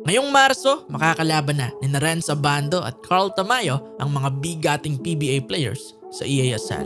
Ngayong Marso, makakalaban na ni Renz Abando at Carl Tamayo ang mga bigating PBA players sa EASL.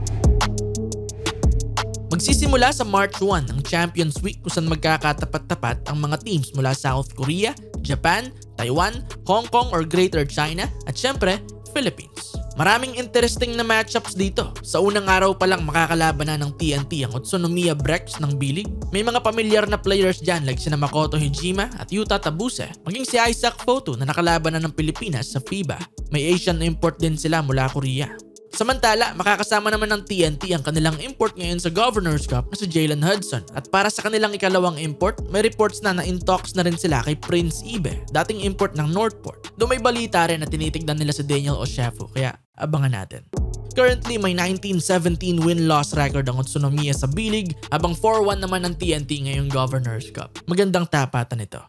Magsisimula sa March 1 ang Champions Week kung saan magkakatapat-tapat ang mga teams mula South Korea, Japan, Taiwan, Hong Kong or Greater China at syempre, Philippines. Maraming interesting na matchups dito. Sa unang araw pa lang makakalaban na ng TNT ang Utsunomiya Brex ng B-League. May mga pamilyar na players dyan like sina Makoto Hijima at Yuta Tabuse. Maging si Isaac Photo na nakalaban na ng Pilipinas sa FIBA. May Asian import din sila mula Korea. Samantala, makakasama naman ng TNT ang kanilang import ngayon sa Governor's Cup na si Jalen Hudson. At para sa kanilang ikalawang import, may reports na in talks na rin sila kay Prince Ibe, dating import ng Northport. Doon may balita rin na tinitignan nila si Daniel Oshefu, kaya abangan natin. Currently, may 19-17 win-loss record ang Utsunomiya sa B-League, habang 4-1 naman ang TNT ngayong Governor's Cup. Magandang tapatan ito.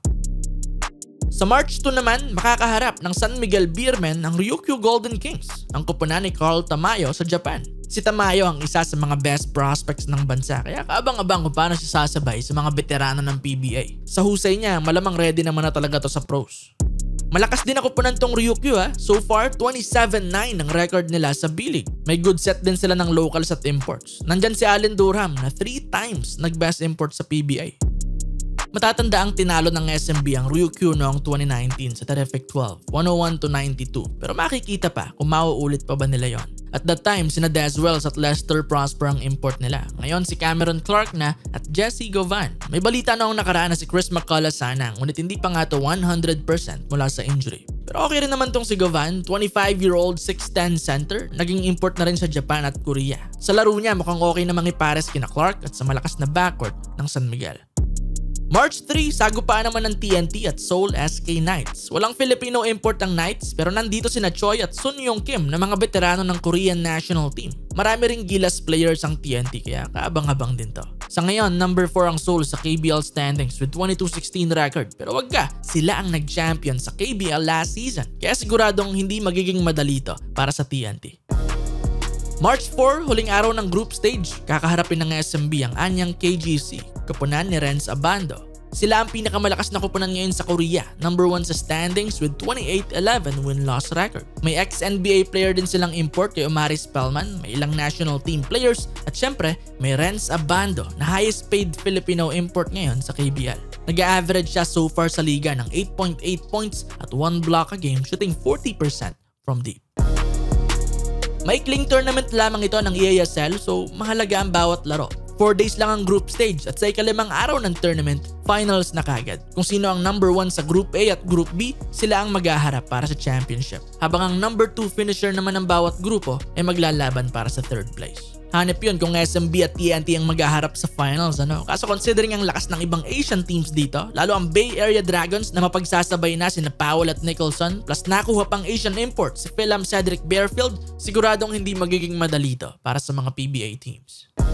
Sa March 2 naman, makakaharap ng San Miguel Beermen ang Ryukyu Golden Kings, ang koponan ni Carl Tamayo sa Japan. Si Tamayo ang isa sa mga best prospects ng bansa, kaya kaabang-abang kung paano siya sasabay sa mga veterano ng PBA. Sa husay niya, malamang ready naman na talaga to sa pros. Malakas din ako po tong Ryukyu ha. So far, 27-9 ang record nila sa B-League. May good set din sila ng locals at imports. Nandyan si Allen Durham na 3 times nag-best import sa PBA. Matatanda ang tinalo ng SMB ang Ryukyu noong 2019 sa Terrific 12, 101-92. Pero makikita pa kung mauulit pa ba nila yon. At that time, sina Des Wells at Lester Prosper ang import nila. Ngayon si Cameron Clark na at Jesse Govan. May balita noong nakaraan na si Chris McCullough sana, ngunit hindi pa nga to 100% mula sa injury. Pero okay rin naman tong si Govan, 25-year-old 6'10 center, naging import na rin sa Japan at Korea. Sa laro niya mukhang okay namang ipares kina Clark at sa malakas na backcourt ng San Miguel. March 3, sagupaan naman ng TNT at Seoul SK Knights. Walang Filipino import ang Knights pero nandito sina Choi at Sun Yong Kim na mga veterano ng Korean national team. Marami ring gilas players ang TNT kaya kaabang-abang din to. Sa ngayon, number 4 ang Seoul sa KBL standings with 22-16 record. Pero wag ka, sila ang nag-champion sa KBL last season. Kaya siguradong hindi magiging madali to para sa TNT. March 4, huling araw ng group stage, kakaharapin ng SMB ang Anyang KGC, koponan ni Renz Abando. Sila ang pinakamalakas na koponan ngayon sa Korea, number 1 sa standings with 28-11 win-loss record. May ex-NBA player din silang import kay Omari Spellman, may ilang national team players, at syempre may Renz Abando na highest paid Filipino import ngayon sa KBL. Nag-average siya so far sa liga ng 8.8 points at 1 block a game, shooting 40% from deep. Maikling tournament lamang ito ng EASL so mahalaga ang bawat laro. 4 days lang ang group stage at sa ikalimang araw ng tournament, finals na kagad. Kung sino ang number 1 sa Group A at Group B, sila ang maghaharap para sa championship. Habang ang number 2 finisher naman ng bawat grupo ay maglalaban para sa 3rd place. Hanep yun kung SMB at TNT ang maghaharap sa finals. Kaso considering ang lakas ng ibang Asian teams dito, lalo ang Bay Area Dragons na mapagsasabay na sina Powell at Nicholson plus nakuha pang Asian import si Philem Cedric Bearfield, siguradong hindi magiging madali to para sa mga PBA teams.